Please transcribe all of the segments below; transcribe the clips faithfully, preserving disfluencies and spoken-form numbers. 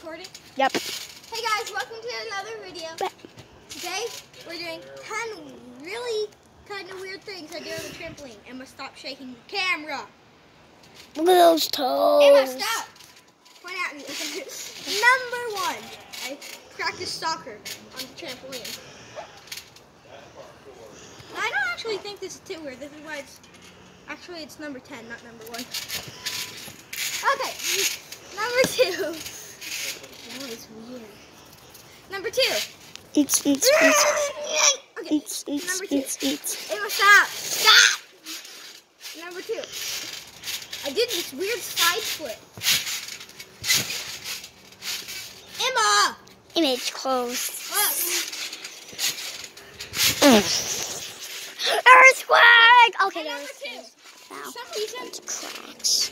recording? Yep. Hey guys, welcome to another video. Today we're doing ten really kind of weird things I do on the trampoline. Emma, stop shaking the camera. Look at those toes. Emma, stop. Point at me. Number one, I practice soccer on the trampoline. I don't actually think this is too weird. This is why it's actually it's number ten, not number one. Okay, number two. Oh, it's weird. Number two. Eats, eats, eats. Okay. Eats, eats, Number two. eats, eats. Emma, stop. Stop. Number two. I did this weird side flip. Emma. Image closed. Look. Earthquake! Okay, And number there's two. now. For some reason, Cracks.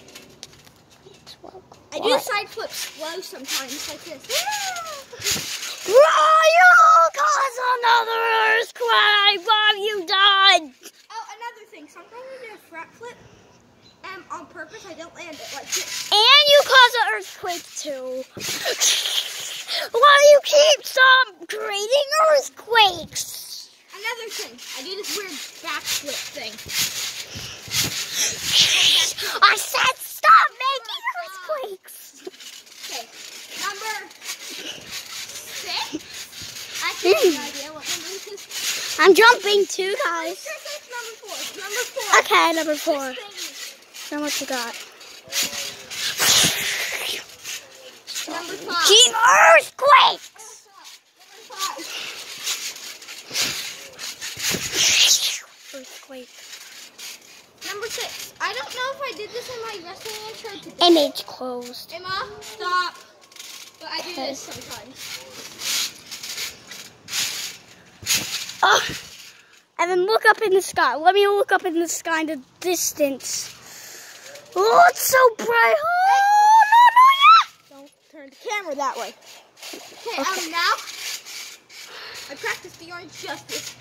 I do side flips slow sometimes, like this. Bro, you'll cause another earthquake! What have you done? Oh, another thing. Sometimes I do a front flip, and on purpose I don't land it like this. And you cause an earthquake too. Why do you keep stop creating earthquakes? Another thing. I do this weird backflip thing. I said stop making earthquakes. Okay. Number six. I actually have no idea what number this is. I'm jumping too, guys. Sure, it's number four. Number four. Okay, number four. This thing Now what you got? Number five. King earthquakes! Number five. Earthquake. Number six. I don't know if I did this in my wrestling intro today. Image closed. Emma, stop. But I do Okay. this sometimes. Oh, and then look up in the sky. Let me look up in the sky in the distance. Oh, it's so bright. Oh, no, no, yeah. Don't turn the camera that way. Okay, Okay. um, now I practice the orange justice.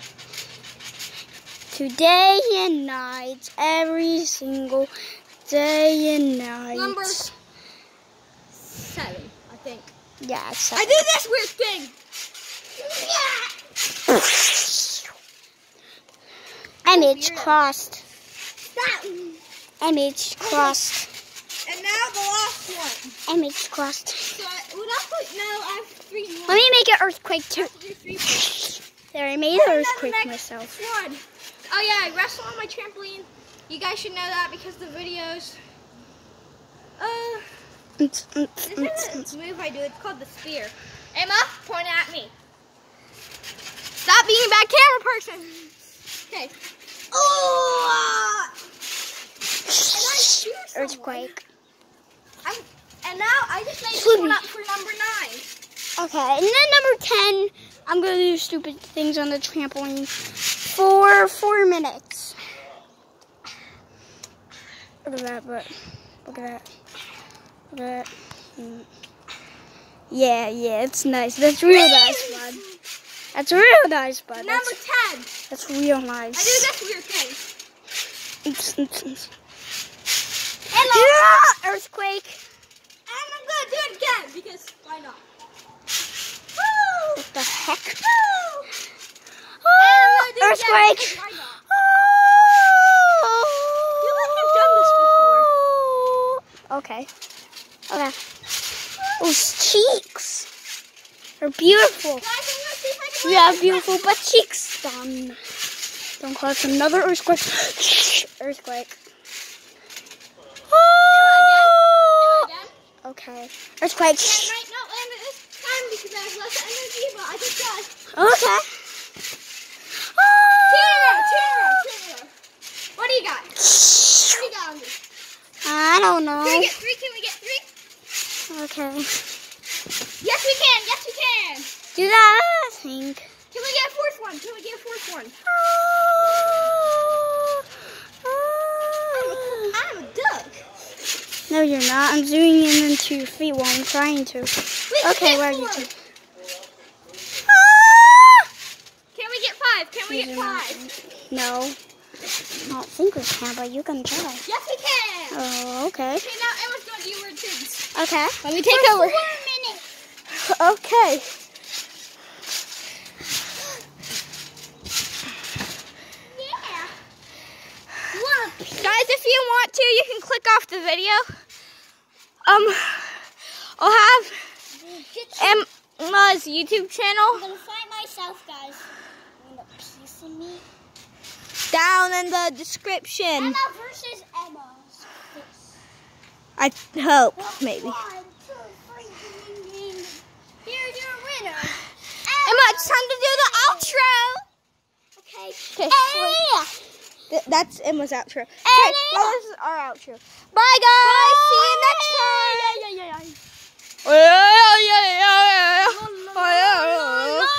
Today and night, every single day and night. Number seven, I think. Yeah, it's I did this weird thing. Yeah. Image Weirdo. crossed. Stop. Image crossed. And now the last one. Image crossed. So I, would I put, no, I have three more. Let me make an earthquake too. Do three more. There, I made And an then earthquake the next myself. One. Oh yeah, I wrestle on my trampoline. You guys should know that because the videos. Uh, It's, it's, this it's, is it's. a move I do. It's called the spear. Emma, point at me. Stop being a bad camera person. Okay. Oh! And I spear someone. Earthquake. I'm, and now I just made this Sweetie. one up for number nine. Okay, and then number ten, I'm going to do stupid things on the trampoline for four minutes. Look at that, but look at that. Look at that. Mm. Yeah, yeah, it's nice. That's real nice, bud. That's real nice, bud. Number That's, ten. that's real I do nice. this weird thing. It's, it's, it's. Hello. Yeah, earthquake. And I'm gonna do it again because why not? Woo! What the heck? Woo! Oh, And I'm gonna do it again earthquake. because why not? Oh. You must have done this before. Okay. Okay. Those cheeks are beautiful. Guys, I'm gonna see if I can We land have this beautiful butt cheeks. Done. Don't cause another earthquake. Earthquake. Do Oh. it again. Okay. Earthquake. I might not land it this time because I have less energy, but I just got Okay. two in a row, two in a row, two in a row. What do you got? What do you got on this? I don't know. Can we get three? Can we get three? Okay. Yes, we can. Yes, we can. Do that, I think. Can we get a fourth one? Can we get a fourth one? I'm a duck. No, you're not. I'm zooming in into your feet while I'm trying to. We Okay, can where are get you? four. Two? Can we get five? Can we get You're not. five? No. I don't think we can, but you can try. Yes, we can. Oh, okay. Okay, now Emma's going to do weird things. Okay. Let me take For over. Four minutes. Okay. Yeah. Guys, if you want to, you can click off the video. Um, I'll have Emma's YouTube channel. I'm gonna find myself, guys. I'm gonna piece of meat. Down in the description. Emma versus Emma. I hope, maybe. One, two, three, ding, ding, ding. Here's your winner. Emma, it's time to do the outro. Okay. Okay. Emma. Th that's Emma's outro. Okay, Emma. now this is our outro. Bye, guys. Bye. See you next time. Yeah, yeah, yeah, yeah. Yeah, yeah, yeah, yeah.